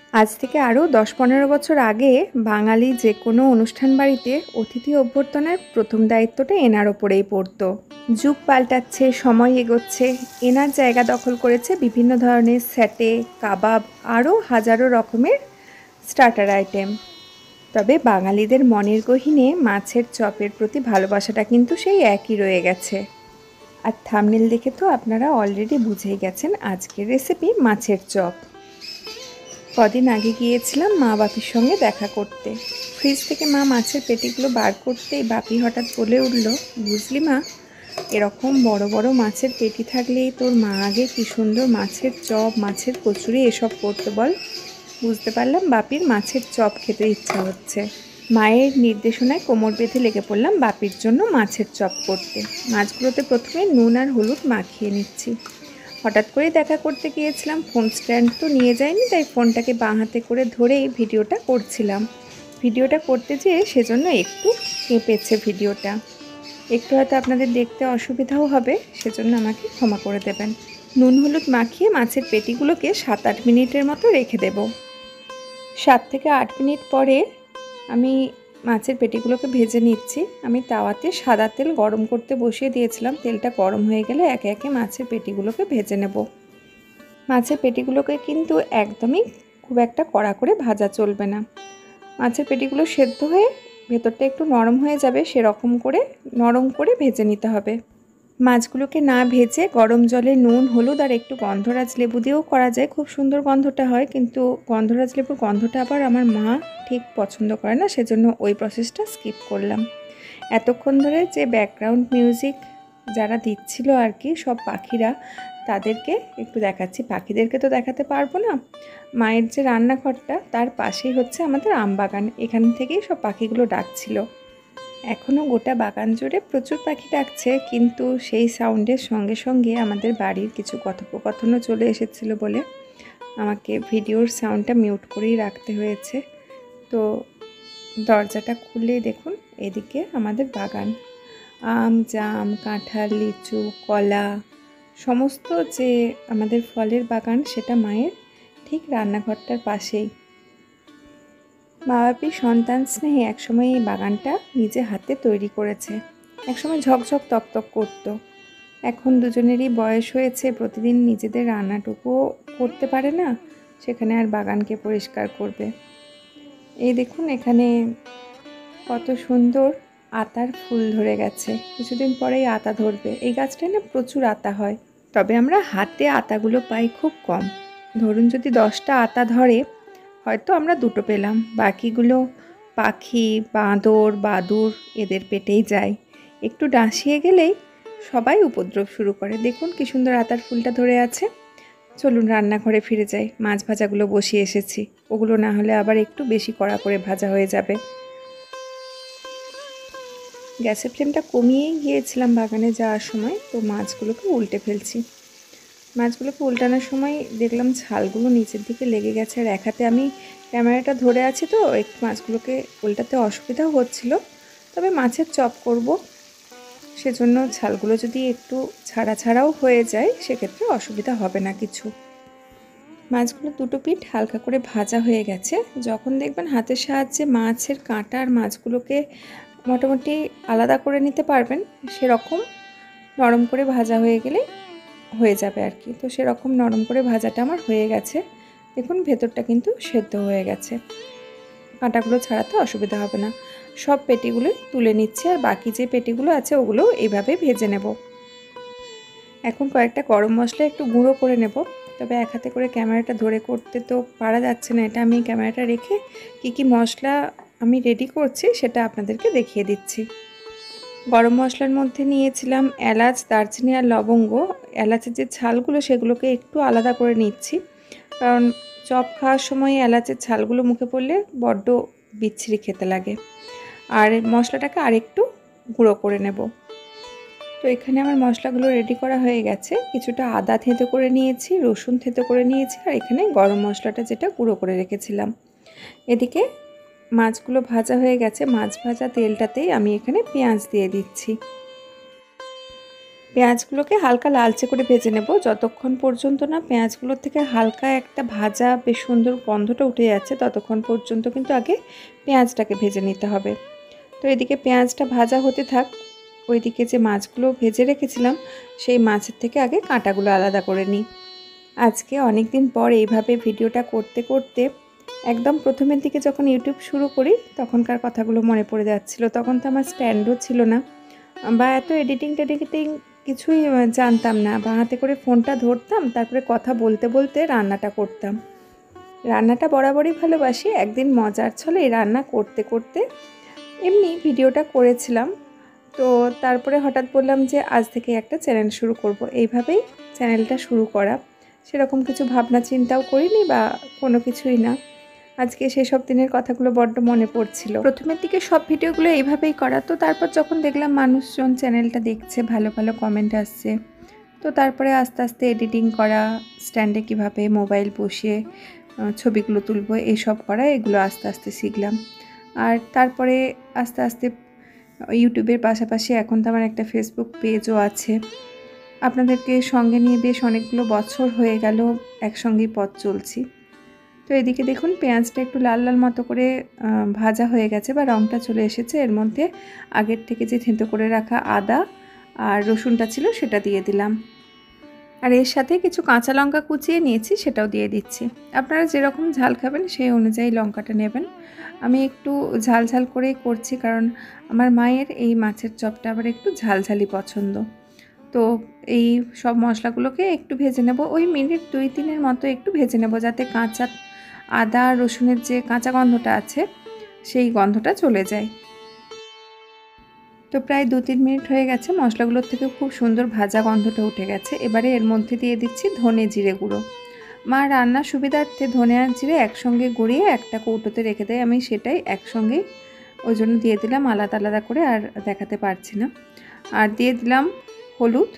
আজ থেকে আরও ১০-১৫ বছর আগে বাঙালি যে কোনো অনুষ্ঠান বাড়িতে অতিথি অভ্যর্থনার প্রথম দায়িত্বটা এনার ওপরেই পড়তো। যুগ পাল্টাচ্ছে, সময় এগোচ্ছে, এনার জায়গা দখল করেছে বিভিন্ন ধরনের স্যাটে, কাবাব, আরও হাজারো রকমের স্টার্টার আইটেম। তবে বাঙালিদের মনের গহীনে মাছের চপের প্রতি ভালোবাসাটা কিন্তু সেই একই রয়ে গেছে। আর থাম্বনেল দেখে তো আপনারা অলরেডি বুঝেই গেছেন আজকের রেসিপি মাছের চপ। কদিন আগে গিয়েছিলাম মা বাপির সঙ্গে দেখা করতে। ফ্রিজ থেকে মা মাছের পেটিগুলো বার করতেই বাপি হঠাৎ বলে উঠল, বুঝলি মা, এরকম বড় বড় মাছের পেটি থাকলেই তোর মা আগে কি সুন্দর মাছের চপ, মাছের কচুরি এসব করতে বল। বুঝতে পারলাম বাপির মাছের চপ খেতে ইচ্ছা হচ্ছে। মায়ের নির্দেশনায় কোমর বেঁধে লেগে পড়লাম বাপির জন্য মাছের চপ করতে। মাছগুলোতে প্রথমে নুন আর হলুদ মাখিয়ে নিচ্ছি। হঠাৎ করে দেখা করতে গিয়েছিলাম, ফোন স্ট্যান্ড তো নিয়ে যাইনি, তাই ফোনটাকে বাঁ হাতে করে ধরেই ভিডিওটা করছিলাম। ভিডিওটা করতে যেয়ে সেজন্য একটু কেঁপেছে ভিডিওটা। একটু হয়তো আপনাদের দেখতে অসুবিধাও হবে, সেজন্য আমাকে ক্ষমা করে দেবেন। নুন হলুদ মাখিয়ে মাছের পেটিগুলোকে 7-8 মিনিটের মতো রেখে দেব। 7 থেকে 8 মিনিট পরে আমি মাছের পেটিগুলোকে ভেজে নিচ্ছি। আমি তাওয়াতে সাদা তেল গরম করতে বসিয়ে দিয়েছিলাম। তেলটা গরম হয়ে গেলে একে একে মাছের পেটিগুলোকে ভেজে নেব। মাছের পেটিগুলোকে কিন্তু একদমই খুব একটা কড়া করে ভাজা চলবে না। মাছের পেটিগুলো সেদ্ধ হয়ে ভেতরটা একটু নরম হয়ে যাবে, সেরকম করে নরম করে ভেজে নিতে হবে। মাছগুলোকে না ভেজে গরম জলে নুন হলুদ আর একটু গন্ধরাজ লেবু দিয়েও করা যায়, খুব সুন্দর গন্ধটা হয়। কিন্তু গন্ধরাজ লেবুর গন্ধটা আবার আমার মা ঠিক পছন্দ করে না, সেজন্য ওই প্রসেসটা স্কিপ করলাম। এতক্ষণ ধরে যে ব্যাকগ্রাউন্ড মিউজিক যারা দিচ্ছিল আর কি, সব পাখিরা, তাদেরকে একটু দেখাচ্ছি। পাখিদেরকে তো দেখাতে পারবো না। মায়ের যে রান্নাঘরটা তার পাশেই হচ্ছে আমাদের আম বাগান, এখান থেকেই সব পাখিগুলো ডাকছিল। এখনও গোটা বাগান জুড়ে প্রচুর পাখি ডাকছে, কিন্তু সেই সাউন্ডের সঙ্গে সঙ্গে আমাদের বাড়ির কিছু কথোপকথনও চলে এসেছিল বলে আমাকে ভিডিওর সাউন্ডটা মিউট করেই রাখতে হয়েছে। তো দরজাটা খুলে দেখুন, এদিকে আমাদের বাগান, আম জাম কাঁঠাল লিচু কলা সমস্ত যে আমাদের ফলের বাগান, সেটা মায়ের ঠিক রান্নাঘরটার পাশেই। মা বাপির সন্তান স্নেহে একসময় এই বাগানটা নিজে হাতে তৈরি করেছে। একসময় ঝকঝক তকতক করত। এখন দুজনেরই বয়স হয়েছে, প্রতিদিন নিজেদের রান্নাটুকুও করতে পারে না, সেখানে আর বাগানকে পরিষ্কার করবে। এই দেখুন এখানে কত সুন্দর আতার ফুল ধরে গেছে, কিছুদিন পরেই আতা ধরবে। এই গাছটায় না প্রচুর আতা হয়, তবে আমরা হাতে আতাগুলো পাই খুব কম। ধরুন যদি 10টা আতা ধরে, হয়তো আমরা 2টো পেলাম, বাকিগুলো পাখি বাঁদর বাদুড় এদের পেটেই যায়। একটু ডাঁসিয়ে গেলেই সবাই উপদ্রব শুরু করে। দেখুন কি সুন্দর আতার ফুলটা ধরে আছে। চলুন রান্নাঘরে ফিরে যাই, মাছ ভাজাগুলো বসিয়ে এসেছি, ওগুলো না হলে আবার একটু বেশি কড়া করে ভাজা হয়ে যাবে। গ্যাসের ফ্লেমটা কমিয়েই গিয়েছিলাম বাগানে যাওয়ার সময়, তো মাছগুলোকে উল্টে ফেলছি। মাছগুলোকে উল্টানোর সময় দেখলাম ছালগুলো নিচের দিকে লেগে গেছে, আর এক হাতে আমি ক্যামেরাটা ধরে আছি, তো একটু মাছগুলোকে উল্টাতে অসুবিধাও হচ্ছিল। তবে মাছের চপ করব, সেজন্য ছালগুলো যদি একটু ছাড়া ছাড়াও হয়ে যায় সেক্ষেত্রে অসুবিধা হবে না কিছু। মাছগুলো 2টো পিঠ হালকা করে ভাজা হয়ে গেছে। যখন দেখবেন হাতের সাহায্যে মাছের কাঁটা আর মাছগুলোকে মোটামুটি আলাদা করে নিতে পারবেন, সেরকম নরম করে ভাজা হয়ে গেলে হয়ে যাবে আর কি। তো সেরকম নরম করে ভাজাটা আমার হয়ে গেছে। দেখুন ভেতরটা কিন্তু সেদ্ধ হয়ে গেছে, কাঁটাগুলো ছাড়াতে অসুবিধা হবে না। সব পেটিগুলোই তুলে নিচ্ছি, আর বাকি যে পেটিগুলো আছে ওগুলো এইভাবে ভেজে নেব। এখন কয়েকটা গরম মশলা একটু গুঁড়ো করে নেব, তবে এক হাতে করে ক্যামেরাটা ধরে করতে তো পারা যাচ্ছে না। এটা আমি ক্যামেরাটা রেখে কি মশলা আমি রেডি করছি সেটা আপনাদেরকে দেখিয়ে দিচ্ছি। গরম মশলার মধ্যে নিয়েছিলাম এলাচ দারচিনি আর লবঙ্গ। এলাচের যে ছালগুলো সেগুলোকে একটু আলাদা করে নিচ্ছি, কারণ চপ খাওয়ার সময় এলাচের ছালগুলো মুখে পড়লে বড্ড বিচ্ছিরি খেতে লাগে। আর মশলাটাকে আরেকটু গুঁড়ো করে নেব। তো এখানে আমার মশলাগুলো রেডি করা হয়ে গেছে। কিছুটা আদা থেঁতো করে নিয়েছি, রসুন থেঁতো করে নিয়েছি, আর এখানে গরম মশলাটা যেটা গুঁড়ো করে রেখেছিলাম। এদিকে মাছগুলো ভাজা হয়ে গেছে, মাছ ভাজা তেলটাতেই আমি এখানে পেঁয়াজ দিয়ে দিচ্ছি। পেঁয়াজগুলোকে হালকা লালচে করে ভেজে নেব, যতক্ষণ পর্যন্ত না পেঁয়াজগুলোর থেকে হালকা একটা ভাজা বেশ সুন্দর গন্ধটা উঠে যাচ্ছে ততক্ষণ পর্যন্ত কিন্তু আগে পেঁয়াজটাকে ভেজে নিতে হবে। তো এদিকে পেঁয়াজটা ভাজা হতে থাক, ওইদিকে যে মাছগুলো ভেজে রেখেছিলাম সেই মাছের থেকে আগে কাঁটাগুলো আলাদা করে নিই। আজকে অনেক দিন পর এইভাবে ভিডিওটা করতে করতে একদম প্রথমের দিকে যখন ইউটিউব শুরু করি তখনকার কথাগুলো মনে পড়ে যাচ্ছিলো। তখন তো আমার স্ট্যান্ডও ছিল না বা এত এডিটিং কিছুই জানতাম না, বা হাতে করে ফোনটা ধরতাম, তারপরে কথা বলতে বলতে রান্নাটা করতাম। রান্নাটা বরাবরই ভালোবাসি। একদিন মজার ছলে রান্না করতে করতে এমনি ভিডিওটা করেছিলাম। তো তারপরে হঠাৎ বললাম যে আজ থেকে একটা চ্যানেল শুরু করব। এইভাবেই চ্যানেলটা শুরু করা, সেরকম কিছু ভাবনা চিন্তাও করিনি বা কোনো কিছুই না। আজকে সেসব দিনের কথাগুলো বড্ড মনে পড়ছিল। প্রথমের দিকে সব ভিডিওগুলো এইভাবেই করা, তো তারপর যখন দেখলাম মানুষজন চ্যানেলটা দেখছে, ভালো ভালো কমেন্ট আসছে, তো তারপরে আস্তে আস্তে এডিটিং করা, স্ট্যান্ডে কীভাবে মোবাইল বসিয়ে ছবিগুলো তুলবো এইসব করা, এগুলো আস্তে আস্তে শিখলাম। আর তারপরে আস্তে আস্তে ইউটিউবের পাশাপাশি এখন তো আমার একটা ফেসবুক পেজও আছে। আপনাদেরকে সঙ্গে নিয়ে বেশ অনেকগুলো বছর হয়ে গেল একসঙ্গেই পথ চলছি। তো এদিকে দেখুন পেঁয়াজটা একটু লাল লাল মতো করে ভাজা হয়ে গেছে বা রঙটা চলে এসেছে। এর মধ্যে আগের থেকে যে থেঁতো করে রাখা আদা আর রসুনটা ছিল সেটা দিয়ে দিলাম, আর এর সাথে কিছু কাঁচা লঙ্কা কুচিয়ে নিয়েছি সেটাও দিয়ে দিচ্ছি। আপনারা যেরকম ঝাল খাবেন সেই অনুযায়ী লঙ্কাটা নেবেন। আমি একটু ঝাল ঝাল করেই করছি, কারণ আমার মায়ের এই মাছের চপটা আবার একটু ঝালঝালি পছন্দ। তো এই সব মশলাগুলোকে একটু ভেজে নেব, ওই মিনিট 2-3 মতো একটু ভেজে নেব, যাতে কাঁচা আদা রসুনের যে কাঁচা গন্ধটা আছে সেই গন্ধটা চলে যায়। তো প্রায় 2-3 মিনিট হয়ে গেছে, মশলাগুলোর থেকে খুব সুন্দর ভাজা গন্ধটা উঠে গেছে। এবারে এর মধ্যে দিয়ে দিচ্ছি ধনে জিরে গুঁড়ো। মা রান্নার সুবিধার্থে ধনে আর জিরে একসঙ্গে গুঁড়িয়ে একটা কৌটোতে রেখে দেয়, আমি সেটাই একসঙ্গেই ওই জন্য দিয়ে দিলাম, আলাদা আলাদা করে আর দেখাতে পারছি না। আর দিয়ে দিলাম হলুদ।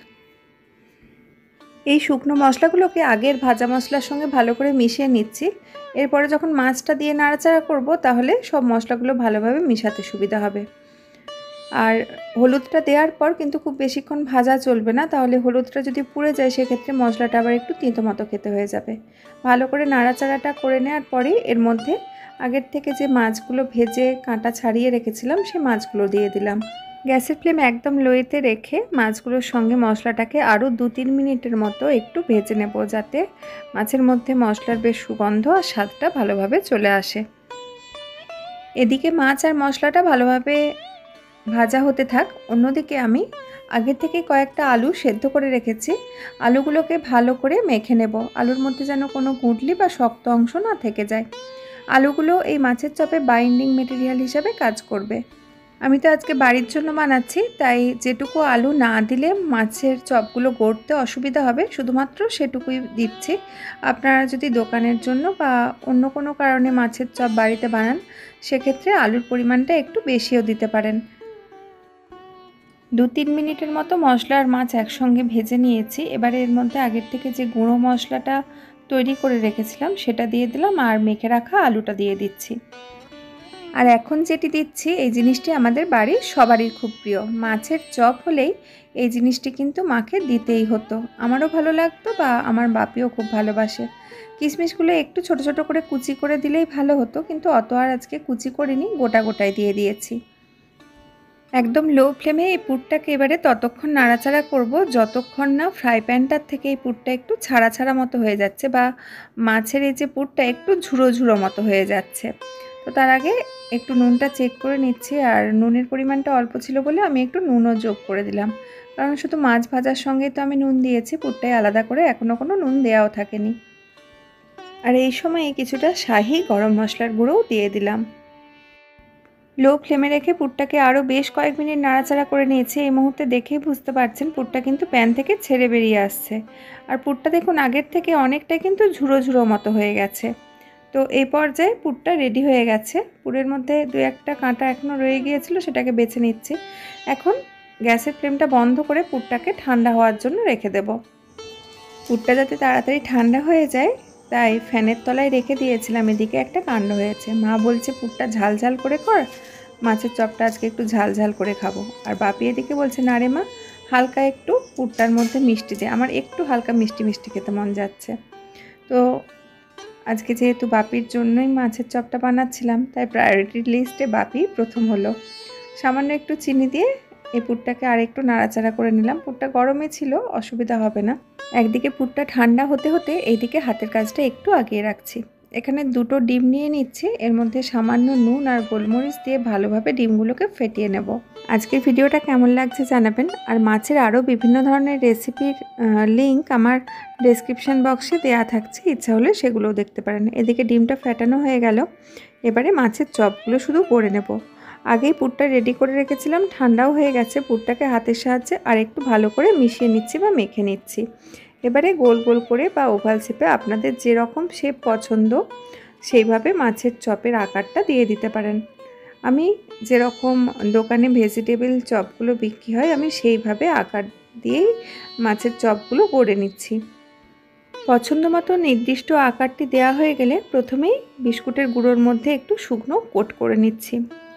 এই শুকনো মশলাগুলোকে আগের ভাজা মশলার সঙ্গে ভালো করে মিশিয়ে নিচ্ছি। এরপরে যখন মাছটা দিয়ে নাড়াচাড়া করব তাহলে সব মশলাগুলো ভালোভাবে মিশাতে সুবিধা হবে। আর হলুদটা দেওয়ার পর কিন্তু খুব বেশিক্ষণ ভাজা চলবে না, তাহলে হলুদটা যদি পুড়ে যায় সেক্ষেত্রে মশলাটা আবার একটু তিতো মতো খেতে হয়ে যাবে। ভালো করে নাড়াচাড়াটা করে নেওয়ার পরেই এর মধ্যে আগের থেকে যে মাছগুলো ভেজে কাঁটা ছাড়িয়ে রেখেছিলাম সেই মাছগুলো দিয়ে দিলাম। গ্যাসের ফ্লেম একদম লোয়েতে রেখে মাছগুলোর সঙ্গে মশলাটাকে আরও 2-3 মিনিটের মতো একটু ভেজে নেব, যাতে মাছের মধ্যে মশলার বেশ সুগন্ধ আর স্বাদটা ভালোভাবে চলে আসে। এদিকে মাছ আর মশলাটা ভালোভাবে ভাজা হতে থাক, অন্যদিকে আমি আগে থেকে কয়েকটা আলু সেদ্ধ করে রেখেছি। আলুগুলোকে ভালো করে মেখে নেব, আলুর মধ্যে যেন কোনো গুঁটলি বা শক্ত অংশ না থেকে যায়। আলুগুলো এই মাছের চপে বাইন্ডিং মেটেরিয়াল হিসাবে কাজ করবে। আমি তো আজকে বাড়ির জন্য বানাচ্ছি, তাই যেটুকু আলু না দিলে মাছের চপগুলো গড়তে অসুবিধা হবে শুধুমাত্র সেটুকুই দিচ্ছি। আপনারা যদি দোকানের জন্য বা অন্য কোনো কারণে মাছের চপ বাড়িতে বানান সেক্ষেত্রে আলুর পরিমাণটা একটু বেশিও দিতে পারেন। 2-3 মিনিটের মতো মশলা আর মাছ একসঙ্গে ভেজে নিয়েছি। এবারে এর মধ্যে আগের থেকে যে গুঁড়ো মশলাটা তৈরি করে রেখেছিলাম সেটা দিয়ে দিলাম, আর মেখে রাখা আলুটা দিয়ে দিচ্ছি। আর এখন যেটি দিচ্ছি এই জিনিসটি আমাদের বাড়ির সবারই খুব প্রিয়। মাছের চপ হলেই এই জিনিসটি কিন্তু মাকে দিতেই হতো। আমারও ভালো লাগতো বা আমার বাপিও খুব ভালোবাসে। কিশমিশগুলো একটু ছোট ছোট করে কুচি করে দিলেই ভালো হতো, কিন্তু অত আর আজকে কুচি করিনি, গোটা গোটাই দিয়ে দিয়েছি। একদম লো ফ্লেমে এই পুরটাকে এবারে ততক্ষণ নাড়াচাড়া করব যতক্ষণ না ফ্রাই প্যানটার থেকে এই পুরটা একটু ছাড়া ছাড়া মতো হয়ে যাচ্ছে বা মাছের এই যে পুরটা একটু ঝুড়ো ঝুড়ো মতো হয়ে যাচ্ছে। তো তার আগে একটু নুনটা চেক করে নিচ্ছি, আর নুনের পরিমাণটা অল্প ছিল বলে আমি একটু নুনও যোগ করে দিলাম, কারণ শুধু মাছ ভাজার সঙ্গেই তো আমি নুন দিয়েছি, পুরটাই আলাদা করে এখনও কোনো নুন দেওয়াও থাকেনি। আর এই সময় কিছুটা শাহি গরম মশলার গুঁড়োও দিয়ে দিলাম। লো ফ্লেমে রেখে পুরটাকে আরও বেশ কয়েক মিনিট নাড়াচাড়া করে নিয়েছি। এই মুহূর্তে দেখেই বুঝতে পারছেন পুরটা কিন্তু প্যান থেকে ছেড়ে বেরিয়ে আসছে, আর পুরটা দেখুন আগের থেকে অনেকটাই কিন্তু ঝুড়ো ঝুড়ো মতো হয়ে গেছে। তো এই পর্যায়ে পুরটা রেডি হয়ে গেছে। পুরের মধ্যে 2-1টা কাঁটা এখনও রয়ে গিয়েছিল, সেটাকে বেছে নিচ্ছি। এখন গ্যাসের ফ্লেমটা বন্ধ করে পুরটাকে ঠান্ডা হওয়ার জন্য রেখে দেব। পুরটা যাতে তাড়াতাড়ি ঠান্ডা হয়ে যায় তাই ফ্যানের তলায় রেখে দিয়েছিলাম। এদিকে একটা কাণ্ড হয়েছে, মা বলছে পুরটা ঝাল ঝাল করে কর, মাছের চপটা আজকে একটু ঝাল ঝাল করে খাবো। আর বাপি এদিকে বলছে না রে মা, হালকা একটু পুরটার মধ্যে মিষ্টি দিয়ে, আমার একটু হালকা মিষ্টি মিষ্টি খেতে মন যাচ্ছে। তো আজকে যেহেতু বাপির জন্যই মাছের চপটা বানাচ্ছিলাম, তাই প্রায়োরিটি লিস্টে বাপি প্রথম হলো। সামান্য একটু চিনি দিয়ে এই পুরটাকে আর একটু নাড়াচাড়া করে নিলাম। পুরটা গরমে ছিল, অসুবিধা হবে না। একদিকে পুরটা ঠান্ডা হতে হতে এইদিকে হাতের কাজটা একটু আগিয়ে রাখছি। এখানে 2টো ডিম নিয়ে নিচ্ছি, এর মধ্যে সামান্য নুন আর গোলমরিচ দিয়ে ভালোভাবে ডিমগুলোকে ফেটিয়ে নেব। আজকের ভিডিওটা কেমন লাগছে জানাবেন। আর মাছের আরও বিভিন্ন ধরনের রেসিপির লিঙ্ক আমার ডেসক্রিপশান বক্সে দেওয়া থাকছে, ইচ্ছা হলে সেগুলোও দেখতে পারেন। এদিকে ডিমটা ফেটানো হয়ে গেল, এবারে মাছের চপগুলো শুধু করে নেব। আগেই পুরটা রেডি করে রেখেছিলাম, ঠান্ডাও হয়ে গেছে। পুরটাকে হাতের সাহায্যে আর একটু ভালো করে মিশিয়ে নিচ্ছি বা মেখে নিচ্ছি। এবারে গোল গোল করে বা ওভাল শেপে আপনাদের যেরকম শেপ পছন্দ সেইভাবে মাছের চপের আকারটা দিয়ে দিতে পারেন। আমি যেরকম দোকানে ভেজিটেবল চপগুলো বিক্রি হয়, আমি সেইভাবে আকার দিয়েই মাছের চপগুলো করে নিচ্ছি। পছন্দ মতো নির্দিষ্ট আকারটি দেওয়া হয়ে গেলে প্রথমেই বিস্কুটের গুঁড়োর মধ্যে একটু শুকনো কোট করে নিচ্ছি।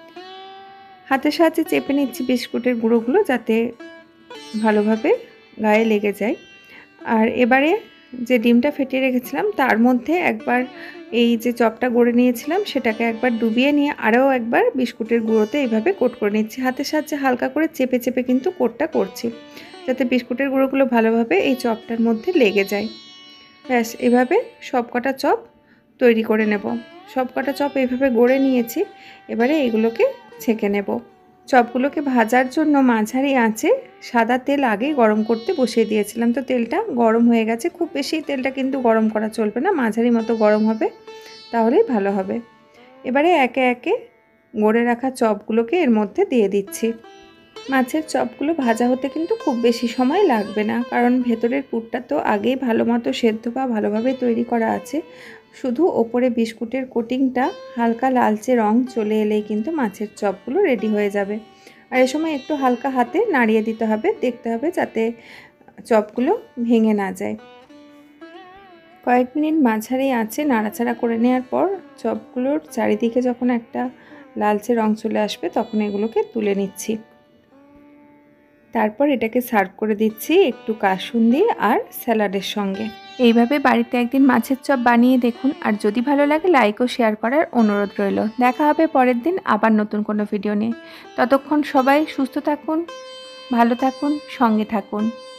হাতের সাহায্যে চেপে নিচ্ছি বিস্কুটের গুঁড়োগুলো, যাতে ভালোভাবে গায়ে লেগে যায়। আর এবারে যে ডিমটা ফেটিয়ে রেখেছিলাম তার মধ্যে একবার এই যে চপটা গড়ে নিয়েছিলাম সেটাকে একবার ডুবিয়ে নিয়ে আরও একবার বিস্কুটের গুঁড়োতে এইভাবে কোট করে নিচ্ছি। হাতের সাহায্যে হালকা করে চেপে চেপে কিন্তু কোটটা করছি, যাতে বিস্কুটের গুঁড়োগুলো ভালোভাবে এই চপটার মধ্যে লেগে যায়। ব্যাস, এভাবে সবকটা চপ তৈরি করে নেব। সবকটা চপ এইভাবে গড়ে নিয়েছি, এবারে এগুলোকে ছেঁকে নেব। চপগুলোকে ভাজার জন্য মাঝারি আঁচে সাদা তেল আগে গরম করতে বসিয়ে দিয়েছিলাম। তো তেলটা গরম হয়ে গেছে, খুব বেশি তেলটা কিন্তু গরম করা চলবে না, মাঝারি মতো গরম হবে, তাহলেই ভালো হবে। এবারে একে একে গড়ে রাখা চপগুলোকে এর মধ্যে দিয়ে দিচ্ছি। মাছের চপগুলো ভাজা হতে কিন্তু খুব বেশি সময় লাগবে না, কারণ ভেতরের পুরটা তো আগেই ভালো মতো সেদ্ধ বা ভালোভাবে তৈরি করা আছে। শুধু ওপরে বিস্কুটের কোটিংটা হালকা লালচে রং চলে এলেই কিন্তু মাছের চপগুলো রেডি হয়ে যাবে। আর এ সময় একটু হালকা হাতে নাড়িয়ে দিতে হবে, দেখতে হবে যাতে চপগুলো ভেঙে না যায়। কয়েক মিনিট মাঝারি আঁচে নাড়াচাড়া করে নেওয়ার পর চপগুলোর চারিদিকে যখন একটা লালচে রং চলে আসবে তখন এগুলোকে তুলে নিচ্ছি। তারপর এটাকে সার্ভ করে দিচ্ছি একটু কাসুন্দি আর স্যালাডের সঙ্গে। এইভাবে বাড়িতে একদিন মাছের চপ বানিয়ে দেখুন, আর যদি ভালো লাগে লাইক ও শেয়ার করার অনুরোধ রইল। দেখা হবে পরের দিন আবার নতুন কোনো ভিডিও নিয়ে। ততক্ষণ সবাই সুস্থ থাকুন, ভালো থাকুন, সঙ্গে থাকুন।